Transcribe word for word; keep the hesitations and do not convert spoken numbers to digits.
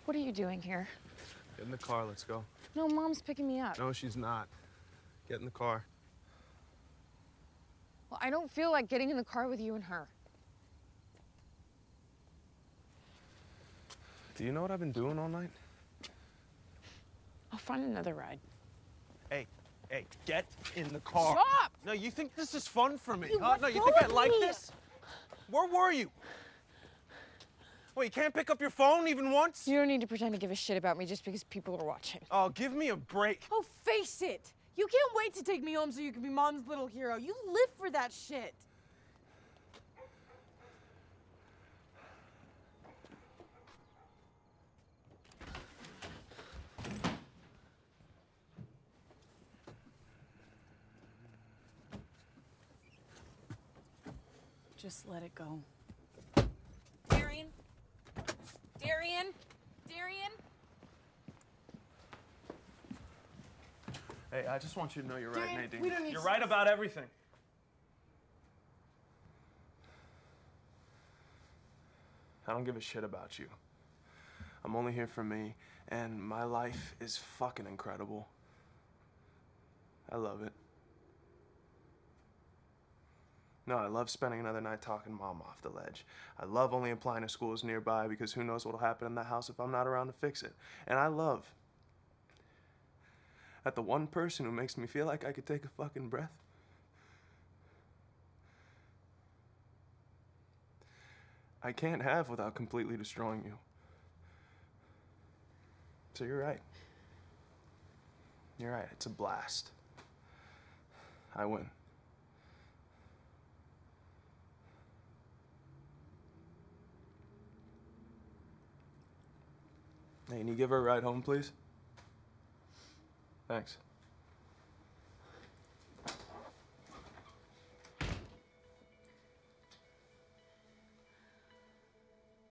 What are you doing here? Get in the car, let's go. No, Mom's picking me up. No, she's not. Get in the car. Well, I don't feel like getting in the car with you and her. Do you know what I've been doing all night? I'll find another ride. Hey, hey, get in the car. Stop! No, you think this is fun for me, You huh? let No, you go think I of like me. this? Where were you? Well, you can't pick up your phone even once? You don't need to pretend to give a shit about me just because people are watching. Oh, give me a break. Oh, face it! You can't wait to take me home so you can be Mom's little hero. You live for that shit. Just let it go. Darian? Darian? Darian? Hey, I just want you to know you're right, Darian, Nadine. we don't need You're to- right about everything. I don't give a shit about you. I'm only here for me, and my life is fucking incredible. I love it. No, I love spending another night talking Mom off the ledge. I love only applying to schools nearby because who knows what'll happen in that house if I'm not around to fix it. And I love that the one person who makes me feel like I could take a fucking breath I can't have without completely destroying you. So you're right. You're right, it's a blast. I win. Hey, can you give her a ride home, please? Thanks.